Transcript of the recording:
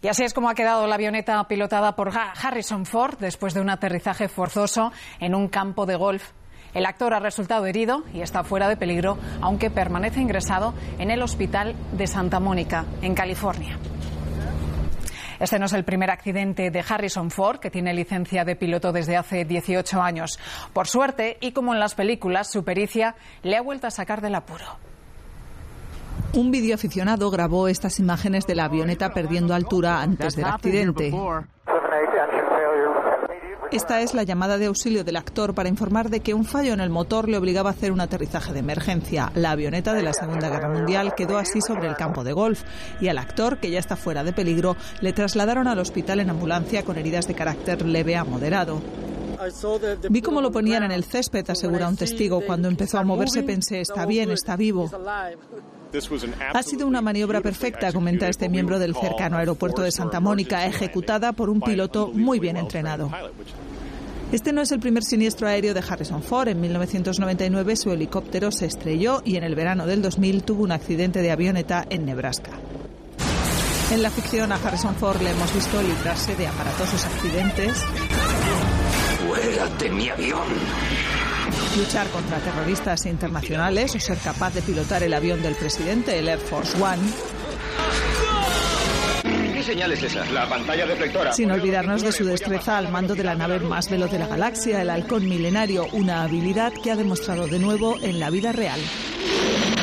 Y así es como ha quedado la avioneta pilotada por Harrison Ford después de un aterrizaje forzoso en un campo de golf. El actor ha resultado herido y está fuera de peligro, aunque permanece ingresado en el hospital de Santa Mónica, en California. Este no es el primer accidente de Harrison Ford, que tiene licencia de piloto desde hace 18 años. Por suerte, y como en las películas, su pericia le ha vuelto a sacar del apuro. Un videoaficionado grabó estas imágenes de la avioneta perdiendo altura antes del accidente. Esta es la llamada de auxilio del actor para informar de que un fallo en el motor le obligaba a hacer un aterrizaje de emergencia. La avioneta de la Segunda Guerra Mundial quedó así sobre el campo de golf y al actor, que ya está fuera de peligro, le trasladaron al hospital en ambulancia con heridas de carácter leve a moderado. Vi cómo lo ponían en el césped, asegura un testigo. Cuando empezó a moverse pensé, está bien, está vivo. Ha sido una maniobra perfecta, comenta este miembro del cercano aeropuerto de Santa Mónica, ejecutada por un piloto muy bien entrenado. Este no es el primer siniestro aéreo de Harrison Ford. En 1999 su helicóptero se estrelló y en el verano del 2000 tuvo un accidente de avioneta en Nebraska. En la ficción a Harrison Ford le hemos visto librarse de aparatosos accidentes, ¡Fuera de mi avión! luchar contra terroristas internacionales o ser capaz de pilotar el avión del presidente, el Air Force One. ¿Qué señal es esa? La pantalla deflectora. Sin olvidarnos de su destreza al mando de la nave más veloz de la galaxia, el Halcón Milenario, una habilidad que ha demostrado de nuevo en la vida real.